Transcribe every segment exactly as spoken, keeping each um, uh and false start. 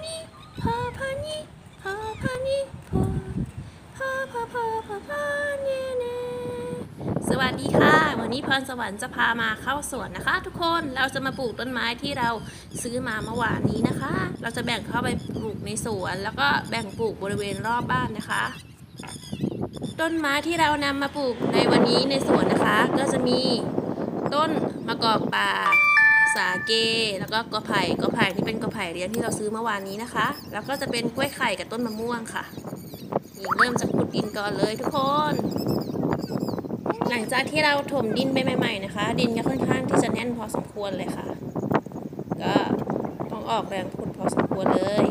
นี่พอพานี่พอพานี่พอพอพอพอพอพอเนี่ยนะสวัสดีค่ะวันนี้พรสวรรค์จะพามาเข้าสวนนะคะทุกคนเราจะมาปลูกต้นไม้ที่เราซื้อมาเมื่อวานนี้นะคะเราจะแบ่งเข้าไปปลูกในสวนแล้วก็แบ่งปลูกบริเวณรอบบ้านนะคะต้นไม้ที่เรานำมาปลูกในวันนี้ในสวนนะคะก็จะมีต้นมะกอกป่าสาเกแล้วก็กอไผ่กอไผ่ที่เป็นกอไผ่เลี้ยงที่เราซื้อเมื่อวานนี้นะคะแล้วก็จะเป็นกล้วยไข่กับต้นมะม่วงค่ะนี่เริ่มจากขุดดินก่อนเลยทุกคนหลังจากที่เราถมดินไปใหม่ๆนะคะดินก็ค่อนข้างที่จะแน่นพอสมควรเลยค่ะก็ต้องออกแรงขุดพอสมควรเลย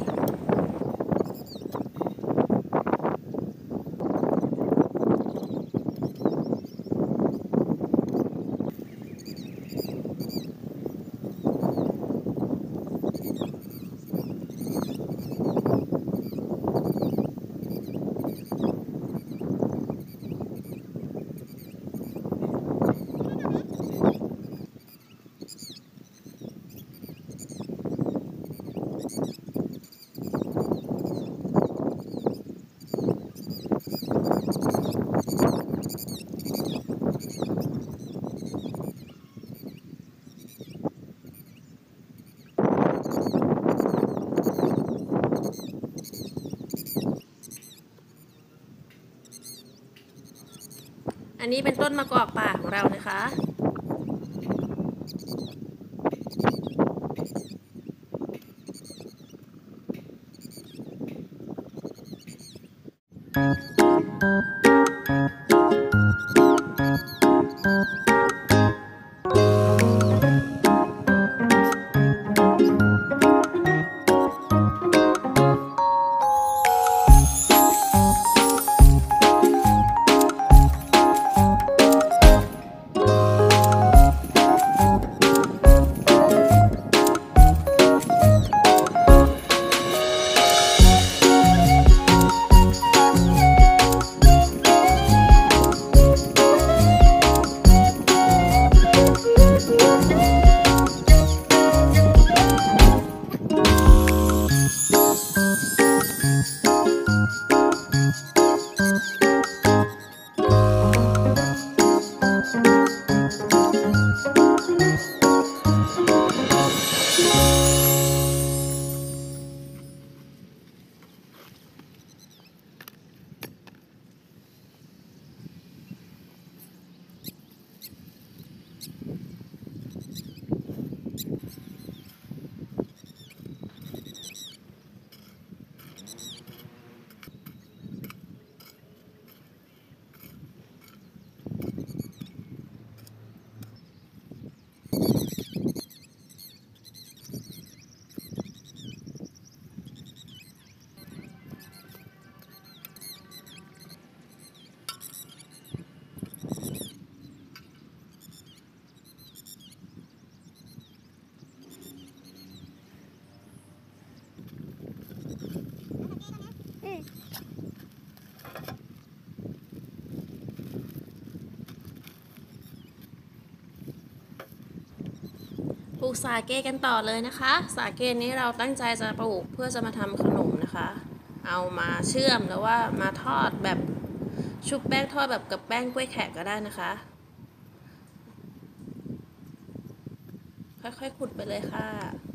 อันนี้เป็นต้นมะกอกป่าของเรานะคะปลูกสาเกกันต่อเลยนะคะสาเกนี้เราตั้งใจจะปลูกเพื่อจะมาทำขนมนะคะเอามาเชื่อมแล้วว่ามาทอดแบบชุบแป้งทอดแบบกับแป้งกล้วยแขกก็ได้นะคะค่อยๆขุดไปเลยค่ะ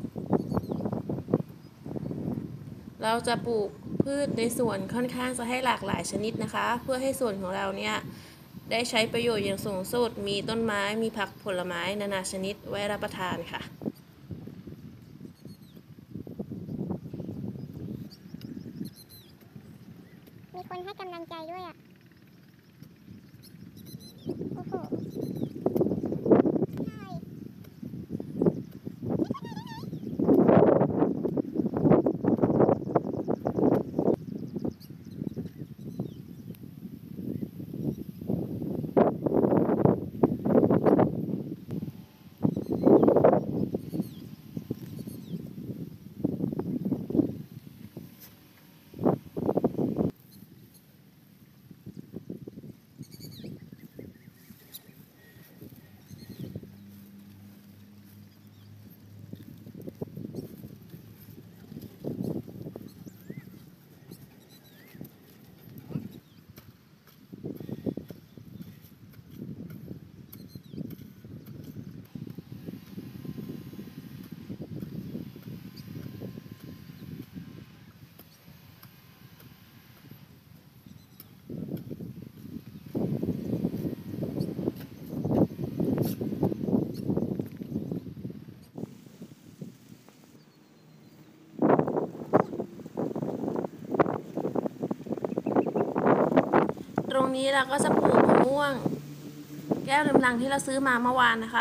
เราจะปลูกพืชในสวนค่อนข้างจะให้หลากหลายชนิดนะคะเพื่อให้สวนของเราเนี่ยได้ใช้ประโยชน์อย่างสูงสุดมีต้นไม้มีผักผลไม้นานาชนิดไว้รับประทานค่ะมีคนให้กำลังใจด้วยอ่ะโอ้โหรงนี้เราก็จะปลูกมะม่วง แก้วลืมลังที่เราซื้อมาเมื่อวานนะคะ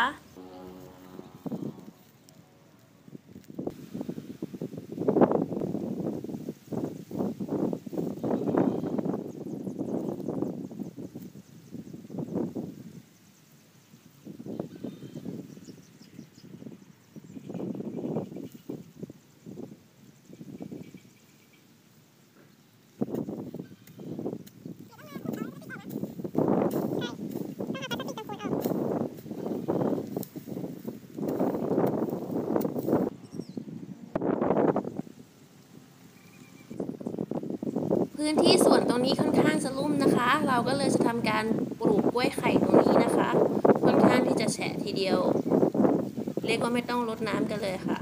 พื้นที่สวนตรงนี้ค่อนข้างจะลุ่มนะคะ เราก็เลยจะทำการปลูกกล้วยไข่ตรงนี้นะคะ ค่อนข้างที่จะแฉะทีเดียว เรียกว่าไม่ต้องรดน้ำกันเลยค่ะ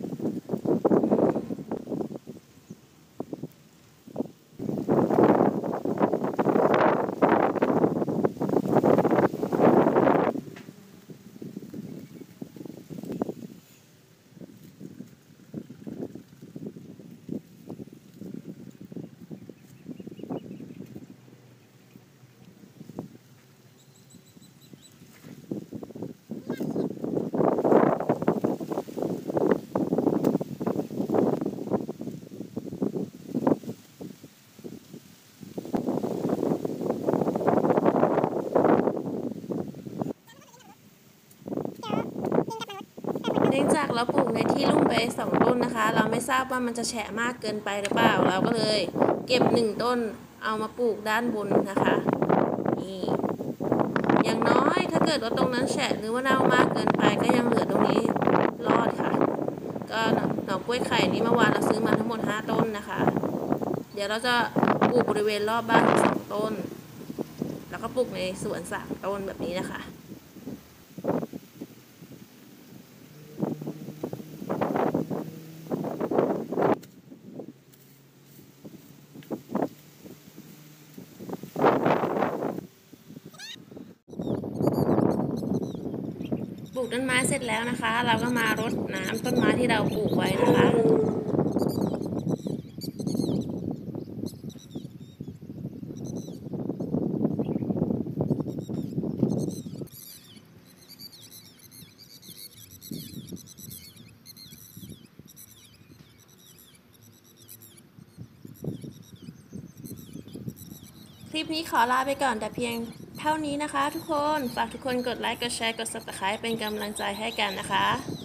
เนื่องจากเราปลูกในที่ลุ่มไปสองต้นนะคะ เราไม่ทราบว่ามันจะแฉะมากเกินไปหรือเปล่า เราก็เลยเก็บหนึ่งต้นเอามาปลูกด้านบนนะคะนี่อย่างน้อยถ้าเกิดว่าตรงนั้นแฉะหรือว่าเน่ามากเกินไปก็ยังเหลือตรงนี้รอดค่ะ ก็หน่อกล้วยไข่นี้เมื่อวานเราซื้อมาทั้งหมดห้าต้นนะคะ เดี๋ยวเราจะปลูกบริเวณรอบบ้านสองต้นแล้วก็ปลูกในสวนสามต้นแบบนี้นะคะปลูกต้นไม้เสร็จแล้วนะคะ เราก็มารดน้ำต้นไม้ที่เราปลูกไว้นะคะคลิปนี้ขอลาไปก่อนแต่เพียงเท่านี้นะคะทุกคน ฝากทุกคนกดไลค์ กดแชร์ กด ซับสไครบ์ เป็นกำลังใจให้กันนะคะ